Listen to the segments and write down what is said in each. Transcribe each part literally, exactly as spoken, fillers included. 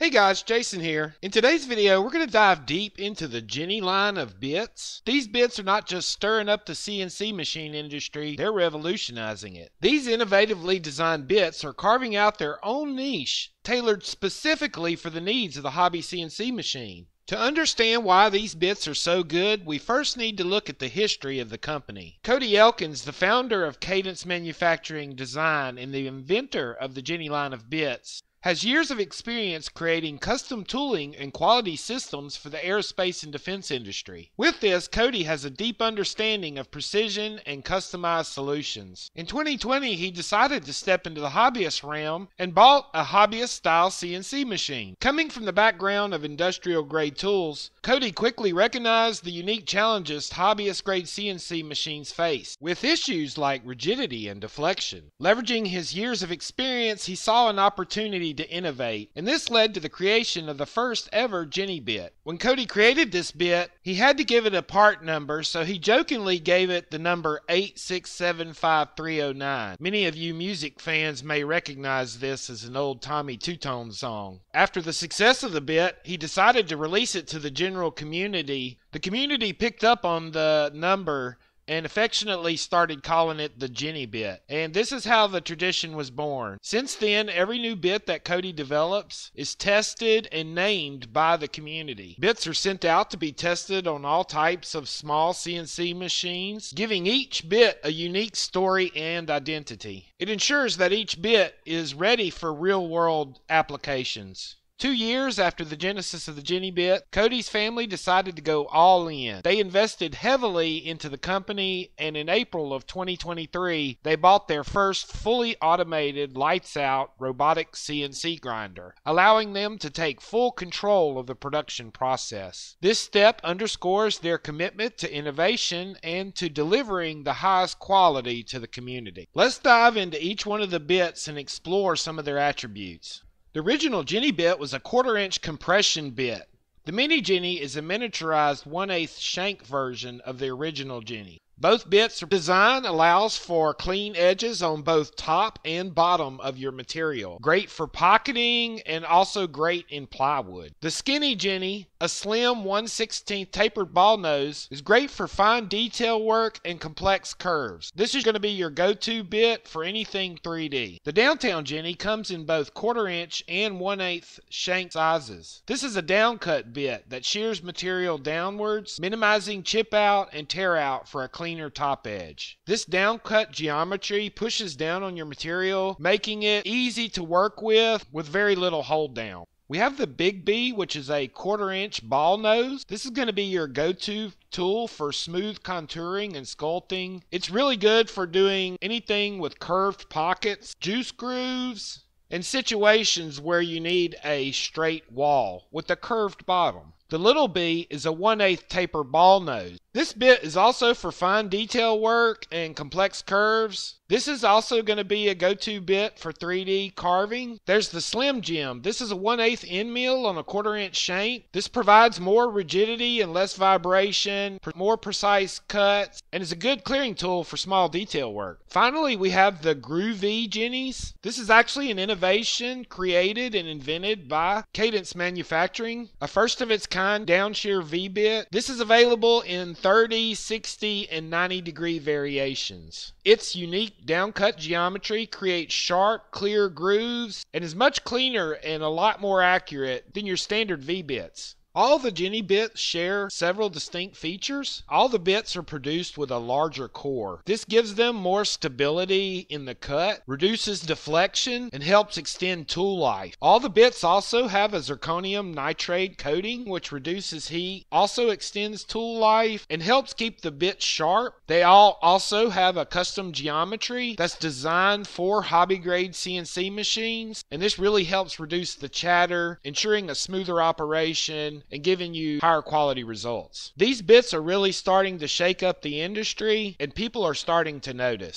Hey guys, Jason here. In today's video, we're going to dive deep into the Jenny line of bits. These bits are not just stirring up the C N C machine industry, they're revolutionizing it. These innovatively designed bits are carving out their own niche, tailored specifically for the needs of the hobby C N C machine. To understand why these bits are so good, we first need to look at the history of the company. Cody Elkins, the founder of Cadence Manufacturing Design and the inventor of the Jenny line of bits, has years of experience creating custom tooling and quality systems for the aerospace and defense industry. With this, Cody has a deep understanding of precision and customized solutions. In twenty twenty, he decided to step into the hobbyist realm and bought a hobbyist-style C N C machine. Coming from the background of industrial-grade tools, Cody quickly recognized the unique challenges hobbyist-grade C N C machines face, with issues like rigidity and deflection. Leveraging his years of experience, he saw an opportunity to innovate, and this led to the creation of the first ever Jenny bit. When Cody created this bit, he had to give it a part number, so he jokingly gave it the number eight six seven five three oh nine. Many of you music fans may recognize this as an old Tommy Two-Tone song. After the success of the bit, he decided to release it to the general community. The community picked up on the number and affectionately started calling it the Jenny bit. And this is how the tradition was born. Since then, every new bit that Cody develops is tested and named by the community. Bits are sent out to be tested on all types of small C N C machines, giving each bit a unique story and identity. It ensures that each bit is ready for real-world applications. Two years after the genesis of the Jenny bit, Cody's family decided to go all in. They invested heavily into the company, and in April of twenty twenty-three, they bought their first fully automated, lights-out robotic C N C grinder, allowing them to take full control of the production process. This step underscores their commitment to innovation and to delivering the highest quality to the community. Let's dive into each one of the bits and explore some of their attributes. The original Jenny bit was a quarter-inch compression bit. The Mini Jenny is a miniaturized one eighth shank version of the original Jenny. Both bits' design allows for clean edges on both top and bottom of your material. Great for pocketing and also great in plywood. The Skinny Jenny, a slim one sixteenth tapered ball nose, is great for fine detail work and complex curves. This is going to be your go-to bit for anything three D. The Downtown Jenny comes in both quarter inch and one eighth shank sizes. This is a downcut bit that shears material downwards, minimizing chip out and tear out for a cleaner top edge. This downcut geometry pushes down on your material, making it easy to work with with very little hold down. We have the Big B, which is a quarter inch ball nose. This is going to be your go-to tool for smooth contouring and sculpting. It's really good for doing anything with curved pockets, juice grooves, and situations where you need a straight wall with a curved bottom. The Little B is a one eighth taper ball nose. This bit is also for fine detail work and complex curves. This is also going to be a go-to bit for three D carving. There's the Slim Jim. This is a one eighth end mill on a quarter inch shank. This provides more rigidity and less vibration, more precise cuts, and is a good clearing tool for small detail work. Finally, we have the Groovy Jennies. This is actually an innovation created and invented by Cadence Manufacturing, a first of its kind downshear V-bit. This is available in thirty, sixty, and ninety degree variations. Its unique downcut geometry creates sharp, clear grooves and is much cleaner and a lot more accurate than your standard V-bits. All the Jenny bits share several distinct features. All the bits are produced with a larger core. This gives them more stability in the cut, reduces deflection, and helps extend tool life. All the bits also have a zirconium nitride coating, which reduces heat, also extends tool life, and helps keep the bits sharp. They all also have a custom geometry that's designed for hobby-grade C N C machines, and this really helps reduce the chatter, ensuring a smoother operation and giving you higher quality results. These bits are really starting to shake up the industry, and people are starting to notice.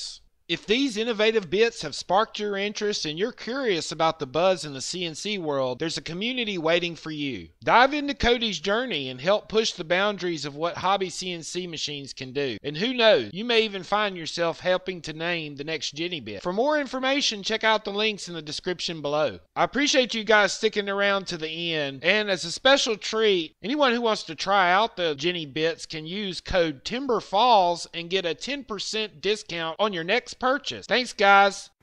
If these innovative bits have sparked your interest and you're curious about the buzz in the C N C world, there's a community waiting for you. Dive into Cody's journey and help push the boundaries of what hobby C N C machines can do. And who knows, you may even find yourself helping to name the next Jenny bit. For more information, check out the links in the description below. I appreciate you guys sticking around to the end, and as a special treat, anyone who wants to try out the Jenny bits can use code TIMBERFALLS and get a ten percent discount on your next purchase. Thanks, guys.